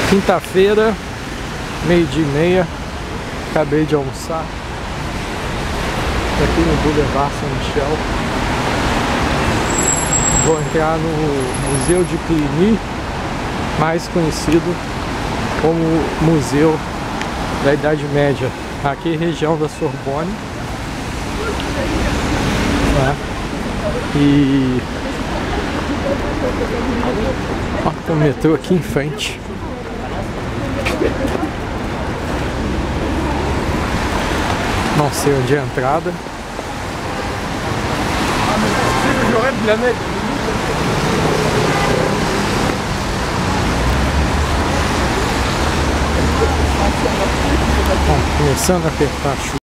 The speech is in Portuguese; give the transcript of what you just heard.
Quinta-feira, 12h30, acabei de almoçar aqui no Boulevard São Michel. Vou entrar no Museu de Cluny, mais conhecido como Museu da Idade Média, aqui região da Sorbonne, tá? E ó, tem um metrô aqui em frente. Não sei onde é a entrada. Bom, começando a apertar a chuva.